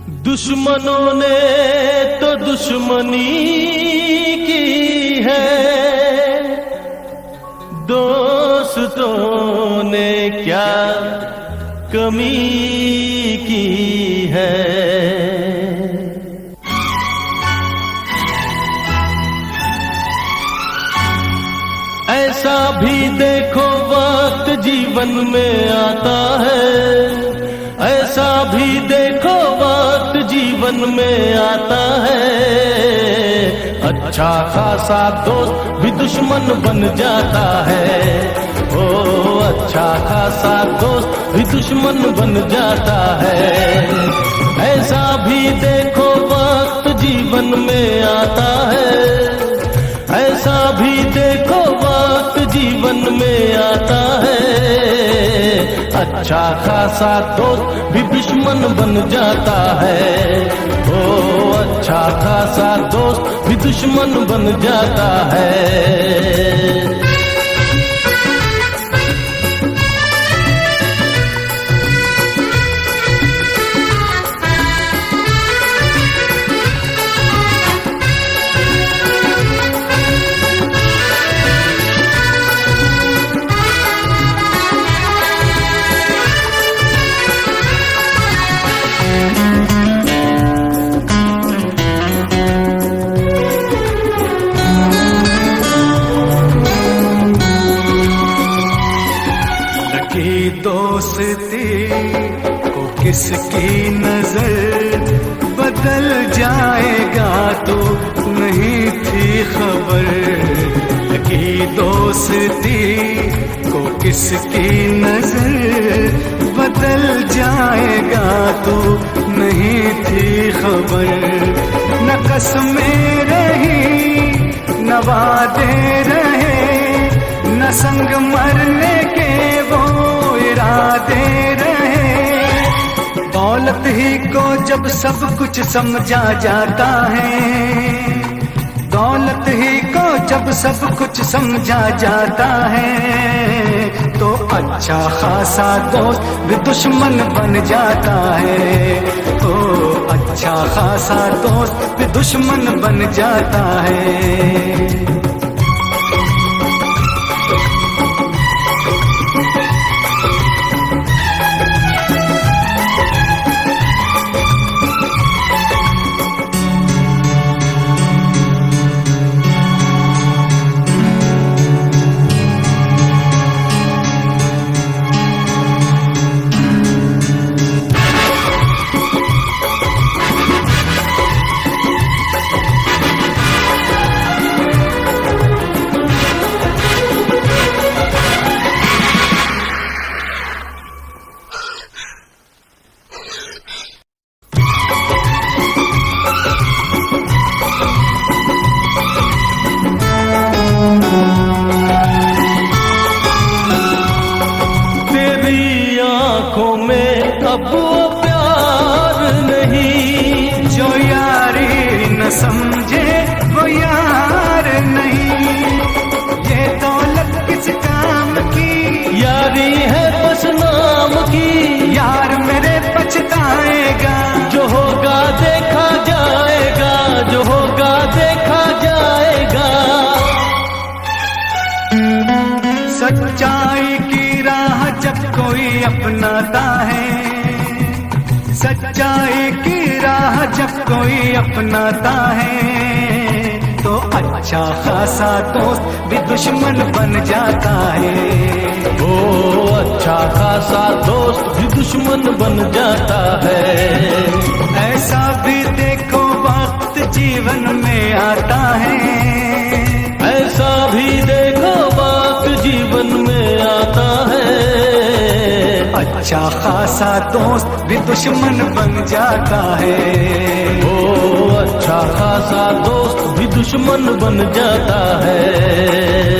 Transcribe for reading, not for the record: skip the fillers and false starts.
दुश्मनों ने तो दुश्मनी की है, दोस्तों ने क्या कमी की है। ऐसा भी देखो वक्त जीवन में आता है, ऐसा भी देखो वक्त जीवन में आता है। अच्छा खासा दोस्त भी दुश्मन बन जाता है, ओ अच्छा खासा दोस्त भी दुश्मन बन जाता है। ऐसा भी देखो वक्त जीवन में आता है, ऐसा भी देखो वक्त जीवन में आता है। अच्छा खासा दोस्त भी दुश्मन बन जाता है, ओ अच्छा खासा दोस्त भी दुश्मन बन जाता है। दोस्ती को किसकी नजर बदल जाएगा तो नहीं थी खबर। लगी दोस्ती को किसकी नजर बदल जाएगा तो नहीं थी खबर। न कसमें रही न वादे रहे, न संग मरने के वो इरादे रहे। दौलत ही को जब सब कुछ समझा जाता है, दौलत ही को जब सब कुछ समझा जाता है, तो अच्छा खासा दोस्त भी दुश्मन बन जाता है। तो अच्छा खासा दोस्त भी दुश्मन बन जाता है। अब वो प्यार नहीं, जो यारी न समझे वो यार नहीं। ये दौलत किस काम की, यारी है बस नाम की। यार मेरे पछताएगा, जो होगा देखा जाएगा, जो होगा देखा जाएगा। सच्चाई की राह जब कोई अपनाता है, सच्चाई की राह जब कोई अपनाता है, तो अच्छा खासा दोस्त भी दुश्मन बन जाता है। ओ अच्छा खासा दोस्त भी दुश्मन बन जाता है। ऐसा भी देखो वक्त जीवन में आता है, ऐसा भी देखो वक्त जीवन में आता है। अच्छा खासा दोस्त भी दुश्मन बन जाता है। ओ अच्छा खासा दोस्त भी दुश्मन बन जाता है।